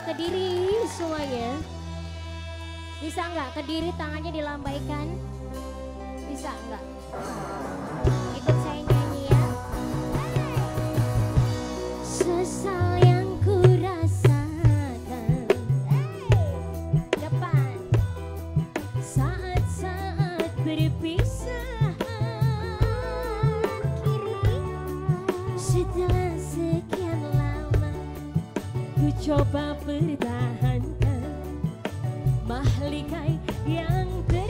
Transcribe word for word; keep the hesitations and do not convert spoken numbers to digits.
Kediri semuanya. Bisa nggak Kediri tangannya dilambaikan? Bisa nggak? Ikut saya nyanyi ya. Sesal yang ku rasakan depan saat-saat berpisah kiri. Setelah sekian lama ku coba pertahankan mahligai yang